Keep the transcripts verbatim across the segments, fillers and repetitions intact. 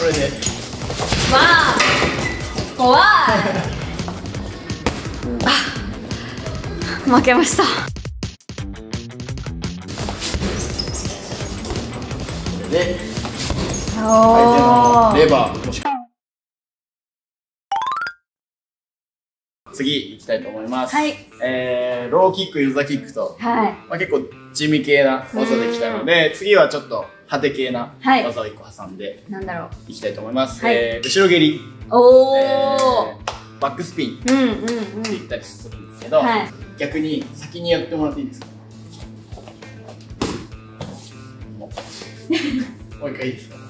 れでわあ怖いあ負けました。 でお相手のーレバーもし次行きたいと思います。 はい。 えー、ローキック、ユーザーキックと、 はい。 まあ、結構地味系な技できたので、次はちょっと派手系なはい技をいっこ挟んでなんだろう。 いきたいと思います。 はいえー、後ろ蹴り、 おえー、 ー、バックスピンってうんうんうん。 言ったりするんですけど、 はい。 逆に先にやってもらっていいですか？もう一回いいですか？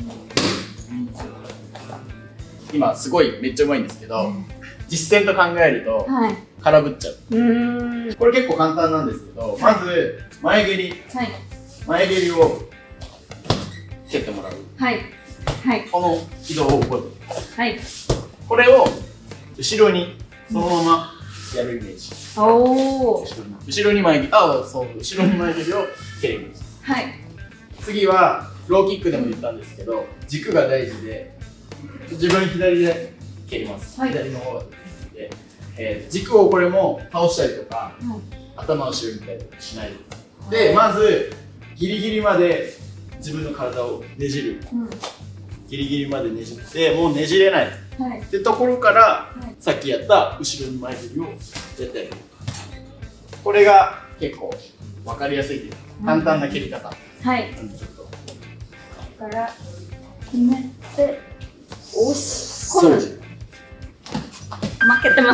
今すごいめっちゃうまいんですけど、実践と考えるとはい。 空振っちゃう。 うーん。 これ結構簡単なんですけど、まず前蹴り、 はい。 前蹴りを蹴ってもらう。 はい。はい。 この軌道を覚えて。 はい。 これを後ろにそのままやるイメージ。 おー。 後ろに後ろに前蹴り、あ、そう、後ろに前蹴りを蹴るイメージ。 はい。 次はローキックでも言ったんですけど、軸が大事で、自分左で蹴ります。 はい、 左の方がで、えー、軸をこれも倒したりとか、 はい、 頭を後ろに見たりとかしないで、まずギリギリまで自分の体をねじる、うん、ギリギリまでねじってもうねじれない、はい、ってところから、はい、さっきやった後ろに前蹴りをやったりとか、これが結構分かりやすいというか、うん、簡単な蹴り方。はい。ちょっとここから決めて押し込む。負けてます。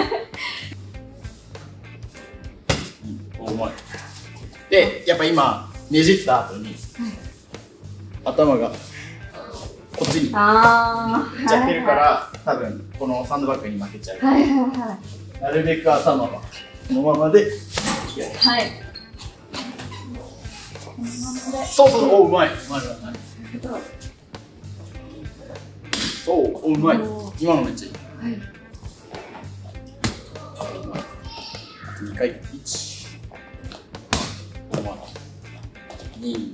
うん、うまい。で、やっぱ今ねじった後に、はい、頭がこっちにいっちゃってるから、はいはい、多分このサンドバッグに負けちゃう。はいはいはい、なるべく頭はこのままでやる。はい。そうそう、おうまい。うまいうまい。そう、おうまい。今のめっちゃいい。はい。にかい、いち、ごま、に、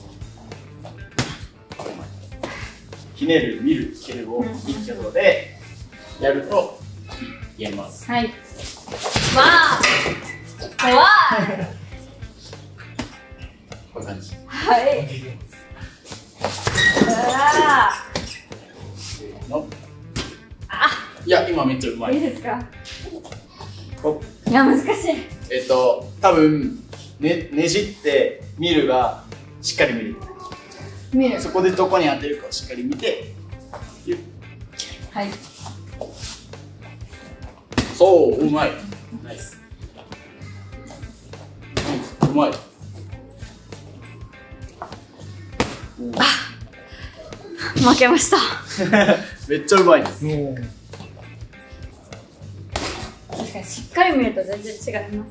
ひねる、見る、蹴るを一挙でやると言えます。はい。わあ、怖い。こういう感じ。はい。いや、今めっちゃうまい。いいですか。いや、難しい。えっと、多分ね、ねじって見るがしっかり見る。見る。そこでどこに当てるかをしっかり見て。はい。そう、うまい。ナイス。うまい。 あ、負けました。 めっちゃうまいです。 確かにしっかり見ると全然違います。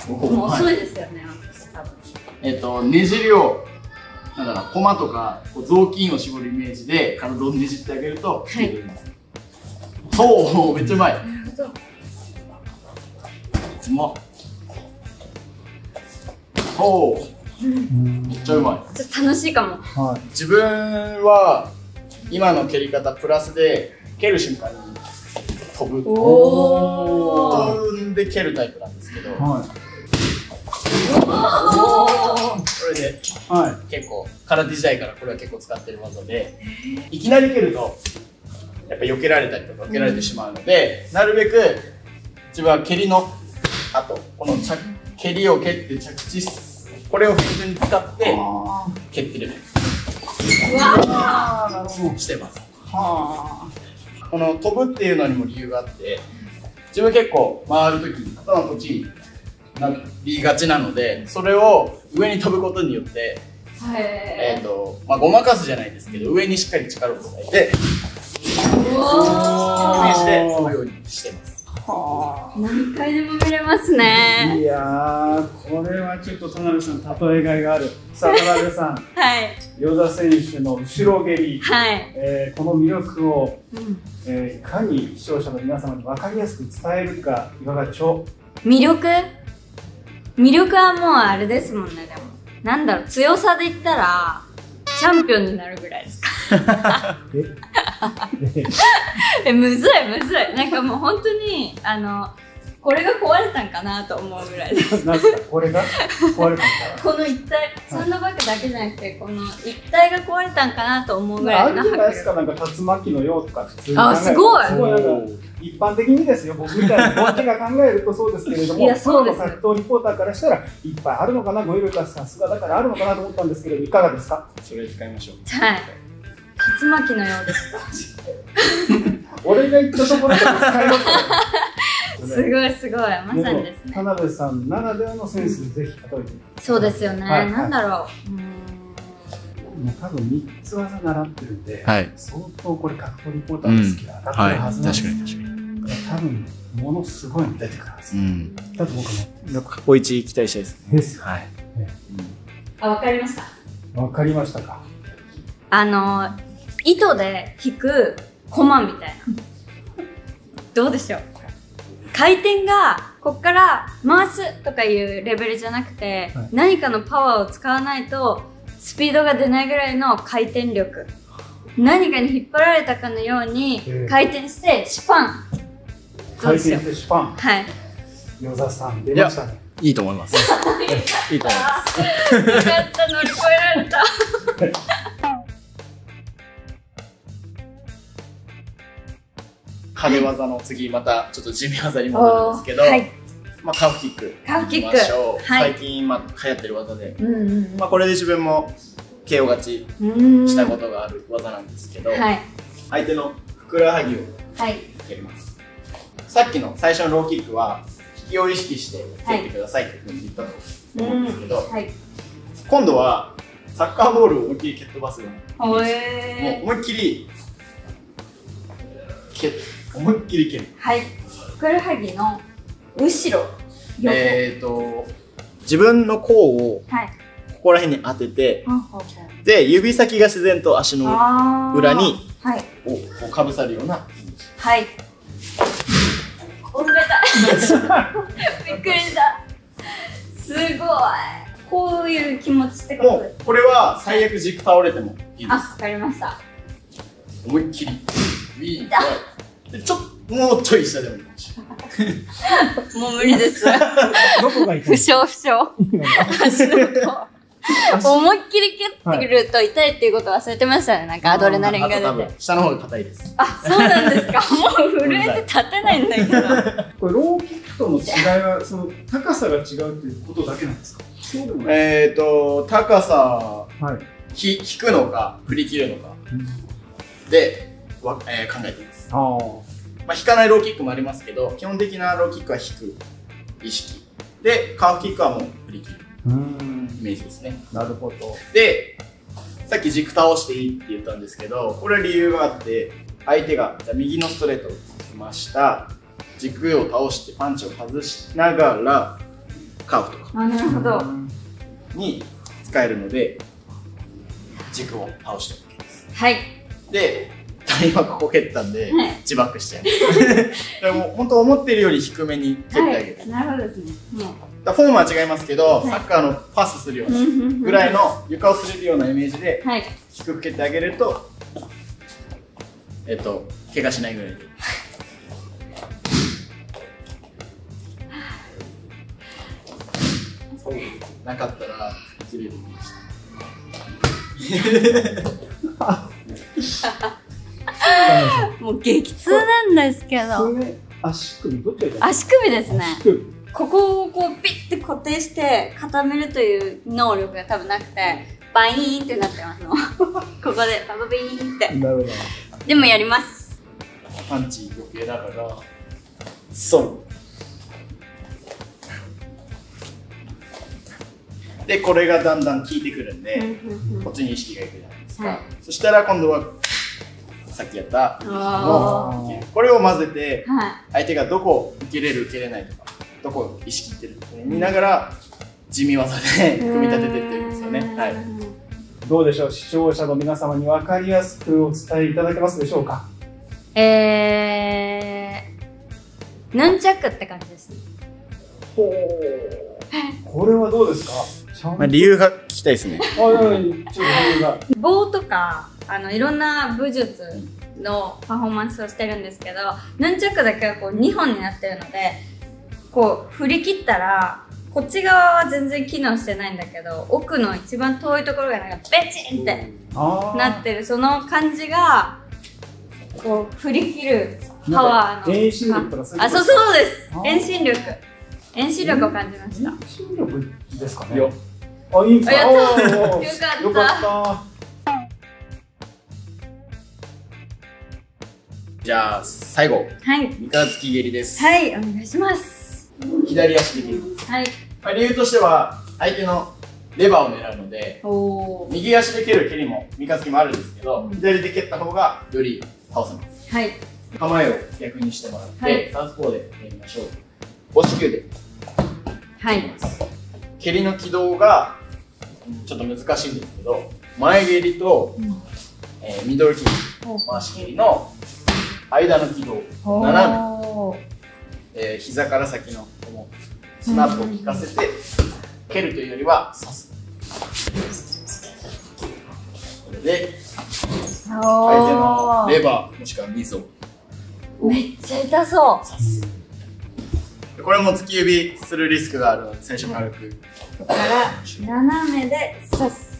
もう遅いですよね、多分。 えっと、ねじりを、なんだろう、コマとか雑巾を絞るイメージで体をねじってあげると、はい、そう、めっちゃうまい。なるほど。うまっ。そう、めっちゃうまい。 ちょっと楽しいかも。 はい、自分は今の蹴り方プラスで蹴る瞬間に飛ぶ、飛んで蹴るタイプなんですけど、はい、これで、はい、結構空手時代からこれは結構使ってる技で、いきなり蹴るとやっぱ避けられたりとか受けられてしまうので、うん、なるべく自分は蹴りのあとこの着蹴りを蹴って着地、これを普通に使って蹴ってる。うわー、なるほど。してます。はあ。この飛ぶっていうのにも理由があって、自分結構回るときに頭こっちになりがちなので、それを上に飛ぶことによって、えっとまあごまかすじゃないですけど、上にしっかり力を伝えて、イメージで飛ぶようにしてます。 はあ、何回でも見れますね。 いやー、これはちょっと田辺さん例えがいがある。さあ田辺さん、はい、与座選手の後ろ蹴り、はい、えー、この魅力を、うん、えー、いかに視聴者の皆様に分かりやすく伝えるか、いかがでしょう。魅力魅力はもうあれですもんね。でもなんだろう、強さで言ったらチャンピオンになるぐらいですか。 ええ、むずいむずい。なんかもう本当にあのこれが壊れたんかなと思うぐらいです。 なんですかこれが壊れたんかこの一体、サンドバッグだけじゃなくてこの一体が壊れたんかなと思うぐらいのあるじゃないですか、 迫なんか竜巻のようとか普通に考えるあすごいすごいなんか一般的にですよ、僕みたいなぼっちが考えるとそうですけれども、 いやそうですプロの格闘リポーターからしたらいっぱいあるのかな、語彙力がさすがだからあるのかなと思ったんですけれど、いかがですか？ それ使いましょう。 はい。竜巻のようです。 俺が言ったところで使いますからすごいすごい、まさにですね。 田辺さんならではのセンスでぜひ例えてみて。 そうですよね。 はいはい、 なんだろう。うーんもう多分みっつ技習ってるんで、 はい、 相当これ格闘リポーターの好きが当たってるはずなんです。 確かに確かに。 多分ものすごいの出てくるはず。うん、だと僕は思ってます。 過去一期待したいですね。 ですよ。はい。 あ、わかりました。 わかりましたか。 あの糸で引くコマみたいな。どうでしょう。回転がこっから回すとかいうレベルじゃなくて、はい、何かのパワーを使わないとスピードが出ないぐらいの回転力。何かに引っ張られたかのように回転してシュパン。 回転してシュパン。 はい。 与座さん出ましたね。 いいと思います。いいと思います。 よかった乗り越えられた。 派手技の次またちょっと地味技に戻るんですけど、はい、まあカーフキック。 カーフキック。 最近まあ流行ってる技で、まあこれで自分もケーオー勝ちしたことがある技なんですけど、はい、相手のふくらはぎを蹴ります。さっきの最初のローキックは引きを意識して蹴ってくださいっていうふうに言ったと思うんですけど、はい、今度はサッカーボールを思いっきり蹴っ飛ばすような、もう思いっきり蹴思いっきり蹴る。はい。 ふくらはぎの後ろ。 えっと自分の甲をここら辺に当てて、はい、で指先が自然と足の裏にこうかぶさるようなイメージ。 はい。おめでたい。びっくりした。すごい。こういう気持ちってことです。 もうこれは最悪軸倒れてもいいです。 あ、わかりました。 思いっきり。いい。でちょっともうちょい下でもいいかもしれない。 もう無理です。 どこが痛い？ 負傷負傷。足の甲。思いっきり蹴ってくると痛いっていうこと忘れてましたね。なんかアドレナリンが出て。 下の方が硬いです。 あ、そうなんですか。もう震えて立てないんだけど。 これローキックとの違いはその高さが違うっていうことだけなんですか？そうでもない。 えっと高さひ引くのか振り切るのかでわえ考えています。あまあ引かないローキックもありますけど、基本的なローキックは引く意識で、カーフキックはもう振り切るイメージですね。 なるほど。 でさっき軸倒していいって言ったんですけど、これは理由があって、相手がじゃ右のストレートを来ました、軸を倒してパンチを外しながらカーフとかに使えるので軸を倒しておきます。はい。で今ここ蹴ったんで、自爆しちゃいます。でも本当思ってるより低めに蹴ってあげる。 なるほどですね。 フォームは違いますけど、サッカーのパスするようなぐらいの床を擦れるようなイメージで低く蹴ってあげると、えっと怪我しないぐらいで。なかったら失礼できました。 もう激痛なんですけど。 足首どっちが痛い？ 足首ですね。ここをこうピッて固定して固めるという能力が多分なくて、バイーンってなってますの。ここでババビーンって。なるほど。でもやります。 パンチ避けながら、そう。でこれがだんだん効いてくるんで、こっちに意識がいくじゃないですか。はい、そしたら今度はさっきやったこれを混ぜて、相手がどこ受けれる受けれないとか、どこ意識いってるって見ながら地味技で組み立ててってるんですよね。はい、 どうでしょう、視聴者の皆様に分かりやすくお伝えいただけますでしょうか？ えー、ヌンチャクって感じですね。 ほう、これはどうですか？ まあ理由が聞きたいですね。 あ、いやいや、ちょっと理由が。 棒とかあのいろんな武術のパフォーマンスをしてるんですけど、ヌンチャクだけはこうにほんになってるので、こう振り切ったらこっち側は全然機能してないんだけど、奥の一番遠いところがなんかベチンってなってる、その感じがこう振り切るパワーの遠心力とかそういうこと。 あ、そうそうです。遠心力遠心力を感じました。 遠心力ですかね。あ、いいんですか。 あ、やったー。 よよかった。 よかった。 じゃあ最後、 はい、 三日月蹴りです。 はい、お願いします。 左足で蹴ります。 はい。 まあ、理由としては相手のレバーを狙うので、 おー、 右足で蹴る蹴りも三日月もあるんですけど、 うん、 左で蹴った方がより倒せます。はい。構えを逆にしてもらって、はい、サウスポーでやりましょう。押し球で。 はい。 蹴りの軌道がちょっと難しいんですけど、前蹴りと、うん、えー、ミドルキック、回し蹴りの間の軌道、斜め、えー、膝から先のこのスナップを効かせて、蹴るというよりは刺す。これで相手のレバーもしくはミゾめっちゃ痛そう。 刺す。これも突き指するリスクがあるので、最初軽く。 ここから斜めで刺す。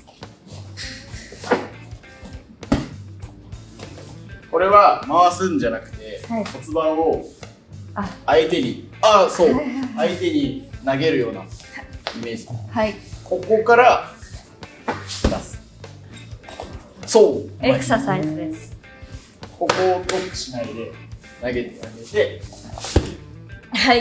これは回すんじゃなくて、はい、骨盤を相手に、ああ、そう、相手に投げるようなイメージ。はい。ここから出す。そう。 エクササイズです。 ここをロックしないで投げてあげて。 はい。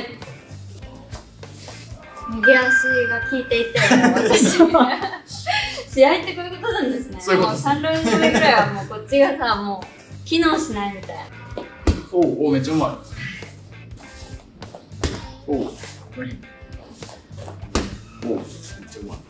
右足が効いていて、私試合ってこういうことなんですね。そういうことです。もうさんラウンド目ぐらいはもうこっちがさ、もう機能しないみたいな。 おお、おめっちゃうまい。おお、おお、めっちゃうまい。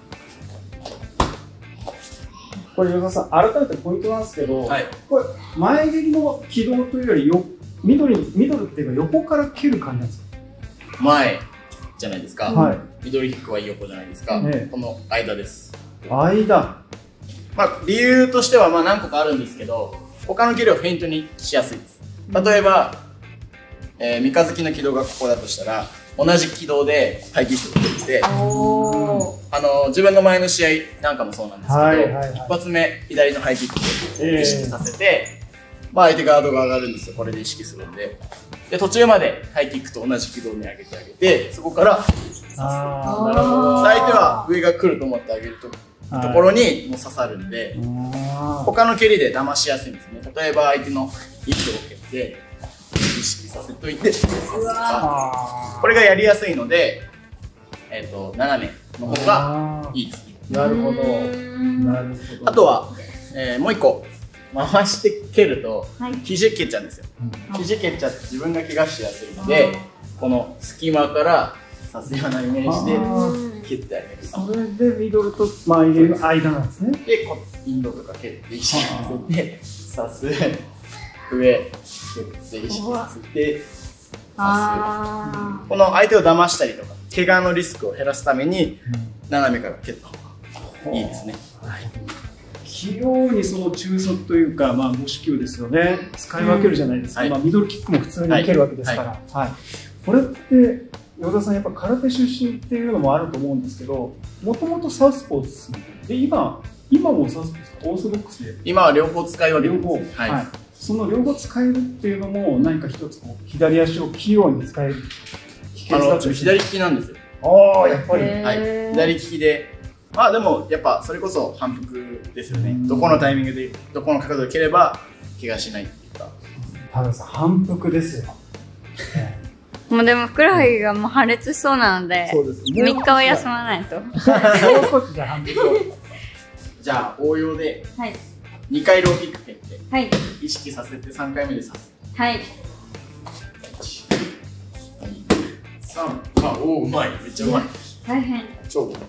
これ、与田さん、改めてポイントなんですけど、はい、これ、前蹴りの軌道というよりよ、ミドル、ミドルっていうか、横から蹴る感じなんですか？ 前じゃないですか。はい、ミドルキックは横じゃないですか。 ね、 この間です。 間。 まあ、理由としてはまあ何個かあるんですけど、他の蹴りをフェイントにしやすいです。例えば、えー、三日月の軌道がここだとしたら、同じ軌道でハイキックを蹴って、あの自分の前の試合なんかもそうなんですけど、一発目左のハイキックで意識させて、えー、まあ相手ガードが上がるんですよ。これで意識するんで。で、途中までハイキックと同じ軌道に上げてあげて、そこから刺す。相手は上が来ると思ってあげると。ところにもう刺さるんで、他の蹴りで騙しやすいんですね。例えば相手の一手を蹴って意識させといて刺すとか、これがやりやすいので、えー、と斜めの方がいいですね。 なるほど。なるほど。 あとは、えー、もう一個回して蹴ると肘蹴っちゃうんですよ。肘蹴っちゃって自分が怪我しやすいので、この隙間から刺すようなイメージで蹴ってあげる。 それでミドルと前蹴りの間なんですね。 で、こインドとか蹴って意識させて刺す、上蹴って意識させて刺す。この相手を騙したりとか怪我のリスクを減らすために斜めから蹴った方がいいですね。 器用にその中速というか、まあ、母子球ですよね、使い分けるじゃないですか。まあミドルキックも普通に蹴るわけですから、はい、これって与田さん、やっぱ空手出身っていうのもあると思うんですけど、もともとサウスポーですで、今今もサウスポーですか？オーソドックスで今は両方使い分ける。両方、 はいはい、その両方使えるっていうのも何か一つこう左足を器用に使える秘訣だと。 左利きなんですよ。 ああ、やっぱり、 はい、左利きで、まあでもやっぱそれこそ反復ですよね。どこのタイミングでどこの角度で蹴れば怪我しないっていうか。 たださ、反復ですよ。 もうでもふくらはぎがもう破裂しそうなので、みっかは休まないと。もう少しじゃ反復。 じゃあ応用でにかいローキック蹴って、はい、意識させてさんかいめで刺す。はい。いち、に、さん、あ、おお、うまい、めっちゃうまい。 大変。 超うまい。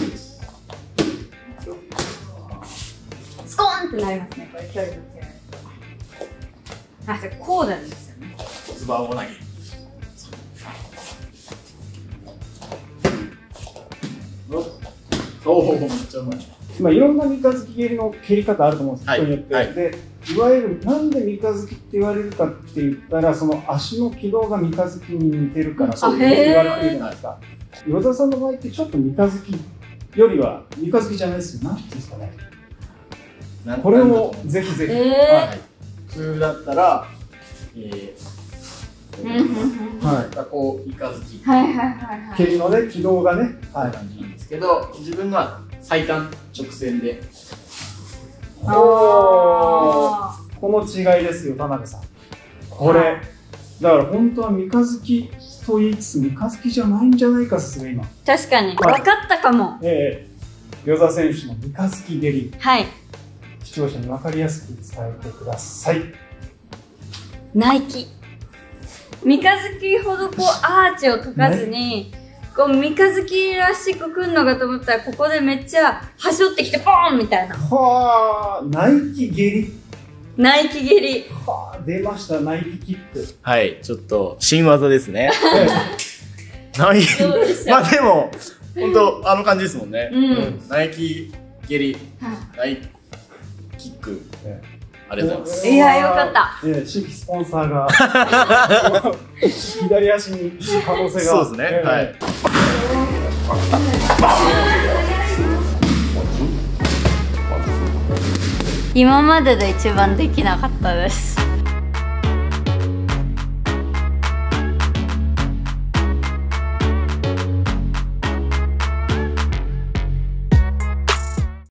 スコーンってなりますね、これ距離の違い。あ、それこうなんですよね。 骨盤を投げる。 おお、めっちゃうまい。 まあいろんな三日月蹴りの蹴り方あると思うんです、 はい、 人によって。 はい、 で、いわゆるなんで三日月って言われるかって言ったら、その足の軌道が三日月に似てるからそう言われてるじゃないですか。与座さんの場合ってちょっと三日月よりは三日月じゃないですよ。なんていうんですかね。これをぜひぜひ。はい。 普通だったら、えー、はい、こう三日月。はいはいはいはい。蹴りのね軌道がね、はい、感じなんですけど、自分のは最短直線で。 ほー、この違いですよ、田辺さん。これ、だから本当は三日月と言いつつ三日月じゃないんじゃないか説が今。 確かに、分かったかも。 ええ、与座選手の三日月蹴り。 はい。 視聴者に分かりやすく伝えてください。 ナイキ。三日月ほどこうアーチを解かずに、こう三日月らしくくんのかと思ったら、ここでめっちゃ端折ってきてポーンみたいな。 はあ、ナイキ蹴り。 ナイキ蹴り。 はあ、出ました、ナイキキック。 はい、ちょっと新技ですね。ナイキ、まあでも本当あの感じですもんね。うん、ナイキ蹴り、ナイキック。ありがとうございます。 いや、よかった。 ええ、新規スポンサーが左足に可能性が。 そうですね。はい。 今までで一番できなかったです。